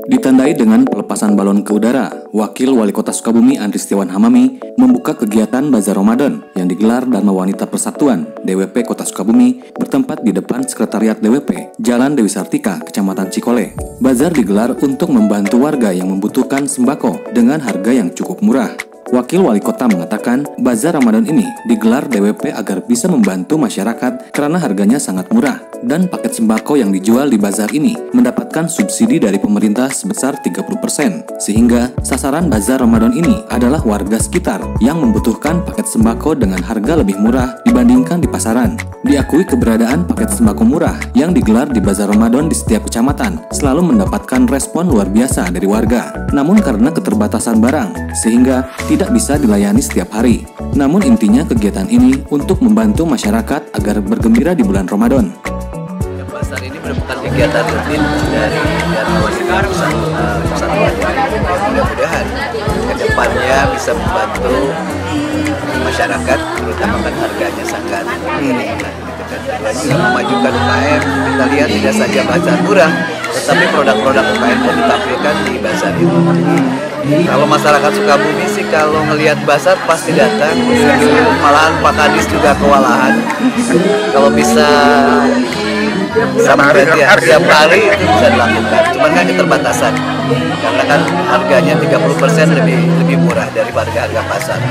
Ditandai dengan pelepasan balon ke udara, Wakil Wali Kota Sukabumi Andri Setiawan Hamami membuka kegiatan Bazar Ramadan yang digelar Dharma Wanita Persatuan DWP Kota Sukabumi bertempat di depan Sekretariat DWP, Jalan Dewi Sartika, Kecamatan Cikole. Bazar digelar untuk membantu warga yang membutuhkan sembako dengan harga yang cukup murah. Wakil Wali Kota mengatakan, Bazar Ramadan ini digelar DWP agar bisa membantu masyarakat karena harganya sangat murah dan paket sembako yang dijual di bazar ini mendapatkan subsidi dari pemerintah sebesar 30%, sehingga sasaran Bazar Ramadan ini adalah warga sekitar yang membutuhkan paket sembako dengan harga lebih murah dibandingkan di pasaran. Diakui keberadaan paket sembako murah yang digelar di Bazar Ramadan di setiap kecamatan selalu mendapatkan respon luar biasa dari warga. Namun karena keterbatasan barang, sehingga tidak bisa dilayani setiap hari. Namun intinya kegiatan ini untuk membantu masyarakat agar bergembira di bulan Ramadan. Bazar ini merupakan kegiatan rutin dari Dharma Wanita Persatuan. Mudah-mudahan ke depannya bisa membantu masyarakat, terutama kan harganya sangat miring. Juga memajukan UKM, kita lihat tidak saja bazar murah, tetapi produk-produk UKM yang ditampilkan di bazar ini. Kalau masyarakat Sukabumi sih kalau ngelihat bazar pasti datang, malahan Pak Kadis juga kewalahan. Kalau bisa sampai tiap hari itu bisa dilakukan, cuman kan keterbatasan karena kan harganya 30% lebih murah daripada harga pasar.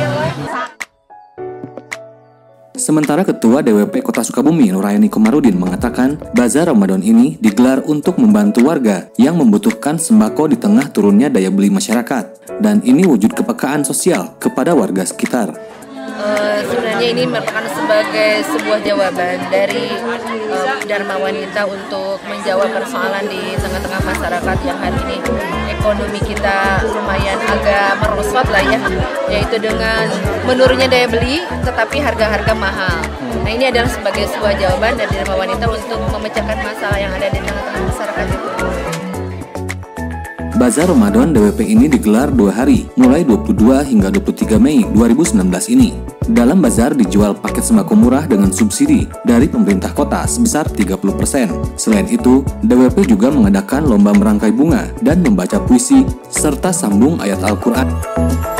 Sementara Ketua DWP Kota Sukabumi Nurayani Komarudin mengatakan, Bazar Ramadan ini digelar untuk membantu warga yang membutuhkan sembako di tengah turunnya daya beli masyarakat, dan ini wujud kepekaan sosial kepada warga sekitar. Sebenarnya ini merupakan sebagai sebuah jawaban dari Dharma Wanita untuk menjawab persoalan di tengah-tengah masyarakat yang hari ini ekonomi kita lumayan agak merosot lah ya, yaitu dengan menurunnya daya beli tetapi harga-harga mahal. Nah, ini adalah sebagai sebuah jawaban dari Dharma Wanita untuk memecahkan masalah yang ada di tengah-tengah masyarakat itu. Bazar Ramadan DWP ini digelar 2 hari, mulai 22 hingga 23 Mei 2019 ini. Dalam bazar dijual paket sembako murah dengan subsidi dari pemerintah kota sebesar 30%. Selain itu, DWP juga mengadakan lomba merangkai bunga dan membaca puisi, serta sambung ayat Al-Quran.